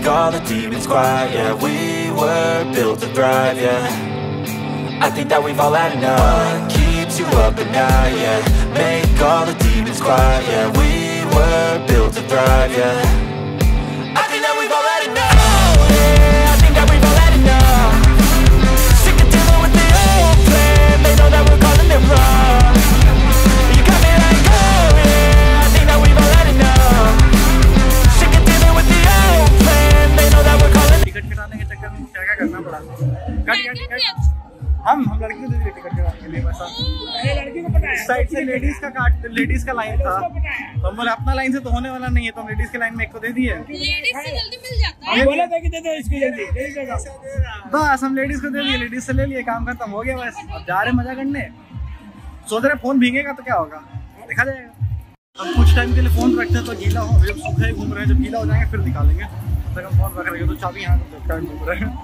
make all the demons quiet. Yeah, we were built to thrive. Yeah, I think that we've all had enough. What keeps you up at night? Yeah, make all the demons quiet. Yeah, we were built to thrive. Yeah, I think that we've all had enough. Yeah, I think that we've all had enough. Sick of dealing with the old plan. They know that we're calling it wrong. You got me like, oh yeah, I think that we've all had enough. Sick of dealing with the old plan. They know that we're calling. Ticket कटाने के चक्कर में क्या करना पड़ा? हम लड़की को दे दिए टिकट कराने के लिए। बस लड़की को पता है साइड से लेडीज का लाइन था, तो हम बोले अपना लाइन से तो होने वाला नहीं है, तो हम लेडीज के लाइन में एक को दे दिए। लेडीज से जल्दी मिल जाता है। बोला था कि दे दो इसको जल्दी, बस हम लेडीज को दे दिए, लेडीज से ले लिए, काम खत्म हो गया। बस अब जा रहे मजा करने, सोच रहे फोन भीगेगा तो क्या होगा, देखा जाएगा। अब कुछ टाइम के लिए फोन रखते हैं तो गीला हो, जब सूखा ही घूम रहे हैं, जब गीला हो जाएंगे फिर निकालेंगे। तब तक हम फोन रख रहे हैं, तो चाबी यहाँ घूम रहे हैं।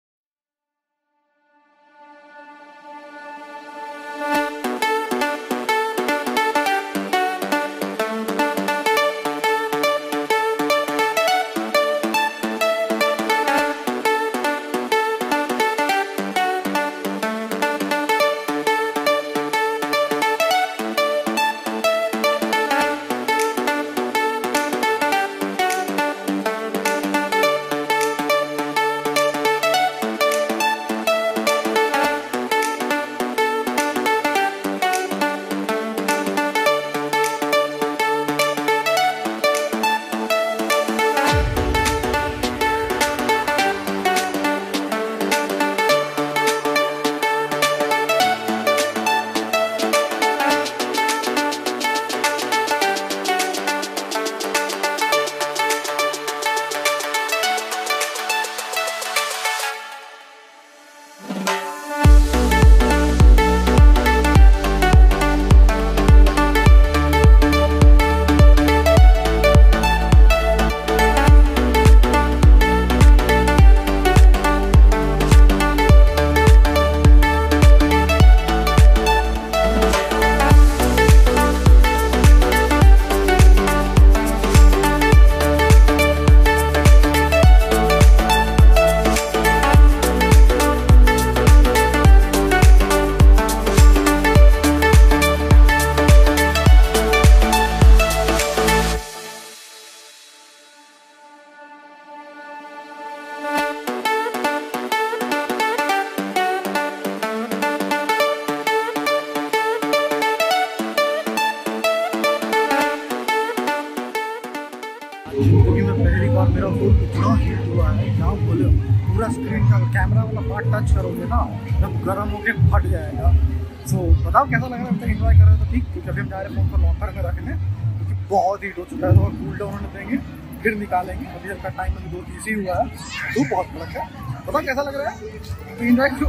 और मेरा फोन इतना हीट हुआ है, क्या बोले, पूरा स्क्रीन का कैमरा वाला पार्ट टच करोगे ना जब गर्म होके फट जाएगा। सो बताओ कैसा लग रहा है, एंजॉय कर रहे हो तो ठीक, क्योंकि अभी हम जा रहे हैं फोन को लॉकर में रखने, क्योंकि बहुत हीट हो चुका है, तो कूल डाउन होने देंगे फिर निकालेंगे। अभी हल्का टाइम अभी 2:30 ही हुआ है, धूप बहुत कड़क है। बताओ कैसा लग रहा है, तो एंजॉय करो।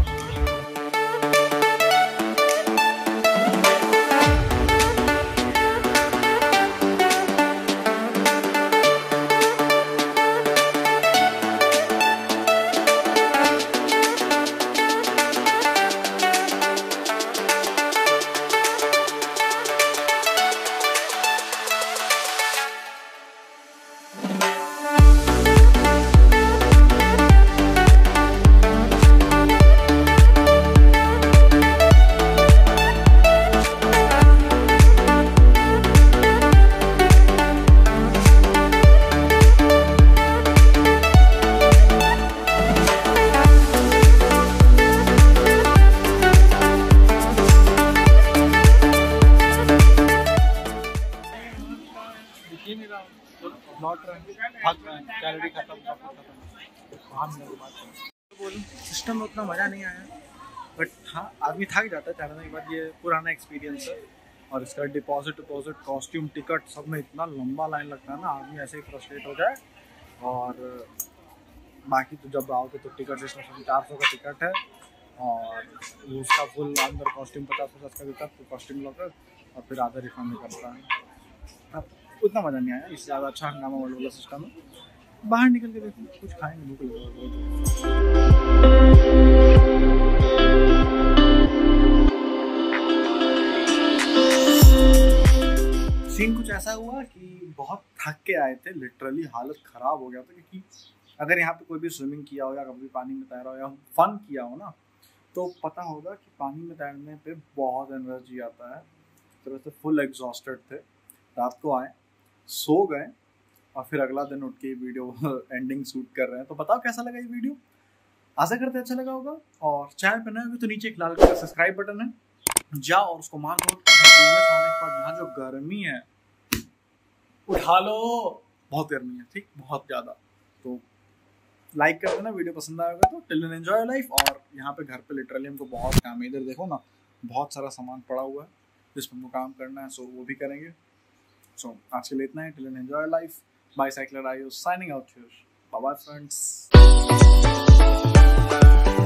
कैलोरी खत्म, सिस्टम में उतना मज़ा नहीं आया, बट हाँ आदमी थक जाता है चलाने के बाद। ये पुराना एक्सपीरियंस है, और इसका डिपॉजिट कॉस्ट्यूम टिकट सब में इतना लंबा लाइन लगता है ना, आदमी ऐसे ही फ्रस्ट्रेट हो जाए। और बाकी तो जब आओगे तो टिकट सिस्टम 400 का टिकट है, और उसका फुल अंदर कॉस्ट्यूम 50-50 का देता है, तो कॉस्ट्यूम लॉकर और फिर आधा रिफंड नहीं करता है। अब उतना मज़ा नहीं आया, इससे ज़्यादा अच्छा हंगामा वाला सिस्टम है। बाहर निकल के देखो, कुछ खाएंगे, भूख लगा। सीन कुछ ऐसा हुआ कि बहुत थक के आए थे, लिटरली हालत ख़राब हो गया था, क्योंकि अगर यहाँ पे कोई भी स्विमिंग किया हो या कभी पानी में तैरा हो या फन किया हो ना, तो पता होगा कि पानी में तैरने पे बहुत एनर्जी आता है। तो वैसे फुल एग्जॉस्टेड थे, रात को आए, सो गए और फिर अगला दिन उठ के वीडियो एंडिंग शूट कर रहे हैं। तो बताओ कैसा लगा ये वीडियो, आशा करते अच्छा लगा होगा। और चैनल पर नए हो तो नीचे एक लाल कलर का सब्सक्राइब बटन है, जाओ और उसको मार दो। यहाँ जो गर्मी है उठा लो, बहुत गर्मी है, ठीक, बहुत ज़्यादा। तो लाइक कर देना, वीडियो पसंद आएगा तो। Till then enjoy life. और यहाँ पे घर पे लिटरली हमको बहुत काम है, इधर देखो ना बहुत सारा सामान पड़ा हुआ है जिस पर हमको काम करना है, सो वो भी करेंगे। सो आज के लिए इतना है। Till then enjoy life. Bicycler Ayush signing out here. Bye bye friends.